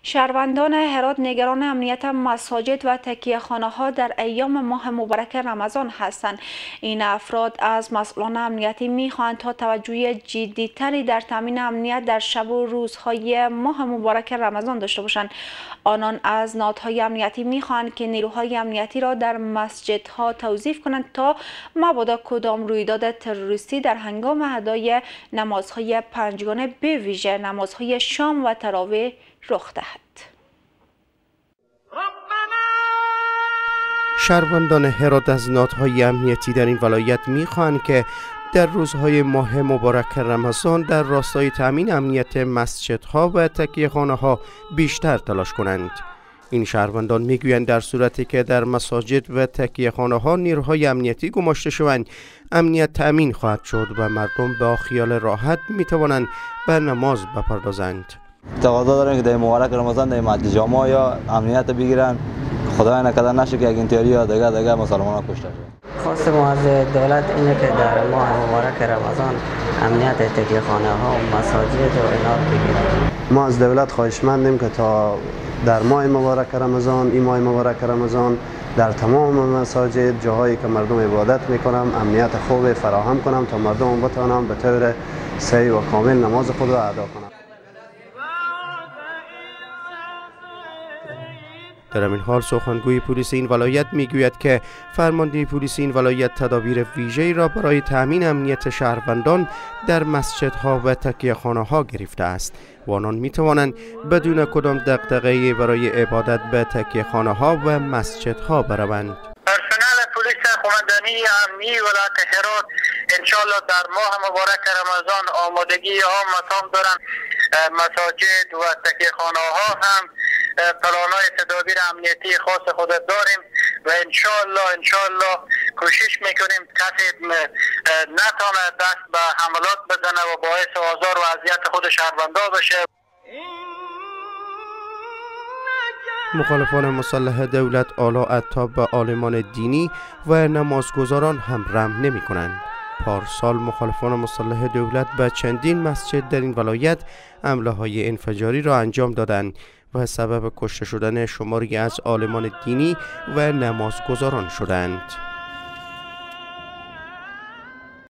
شهروندان هرات نگران امنیت مساجد و تکیه‌خانه‌ها در ایام ماه مبارک رمضان هستند. این افراد از مسئولان امنیتی می‌خواهند تا توجه جدی‌تری در تامین امنیت در شب و روزهای ماه مبارک رمضان داشته باشند. آنان از نهادهای امنیتی می‌خواهند که نیروهای امنیتی را در مسجدها توظیف کنند تا مبادا کدام رویداد تروریستی در هنگام ادای نمازهای پنجگانه به ویژه نمازهای شام و تراویح رخ دهد. شهروندان هرات از نهادهای امنیتی در این ولایت می‌خواهند که در روزهای ماه مبارک رمضان در راستای تأمین امنیت مسجدها و تکیه‌خانه‌ها بیشتر تلاش کنند. این شهروندان میگویند در صورتی که در مساجد و تکیه‌خانه‌ها نیروهای امنیتی گماشته شوند، امنیت تأمین خواهد شد و مردم با خیال راحت میتوانند به نماز بپردازند. تقاضا دارن که در مبارک رمضان در مسجد جامع یا امنیت بگیرن، خدای نکرده نشه که اگه یا دیگه مسلمان‌ها کشته شن. خواست ما از دولت اینه که در ماه مبارک رمضان امنیت تکیه‌خانه‌ها و مساجد و اینا بگیرن. ما از دولت خواهشمندیم که تا در ماه مبارک رمضان، این ماه مبارک رمضان در تمام مساجد، جاهایی که مردم عبادت میکنن، امنیت خوب فراهم کنم تا مردم بتوانند به طور صحیح و کامل نماز خود را ادا کنند. در همین حال سخنگوی پلیس این ولایت میگوید که فرمانده پلیس این ولایت تدابیر ویژه‌ای را برای تأمین امنیت شهروندان در مسجدها و تکیه‌خانه‌ها گرفته است و آنان میتوانند بدون کدام دغدغه‌ای برای عبادت به تکیه‌خانه‌ها و مسجدها بروند. پرسنل پلیس قماندانی امنی ولایت هرات انشالله در ماه مبارک رمضان آمادگی عام تام دارند. مساجد و تکیه‌خانه‌ها هم پلان‌های تدابیر امنیتی خاص خود داریم و انشالله کوشش میکنیم کسی نتونه دست به حملات بزنه و باعث آزار و اذیت خود شهروندا بشه. مخالفان مسلح دولت اعلی به عالمان دینی و نمازگزاران هم رحم نمی کنند. پارسال مخالفان مسلح دولت به چندین مسجد در این ولایت حمله‌های انفجاری را انجام دادند و سبب کشته شدن شماری از عالمان دینی و نمازگزاران شدند.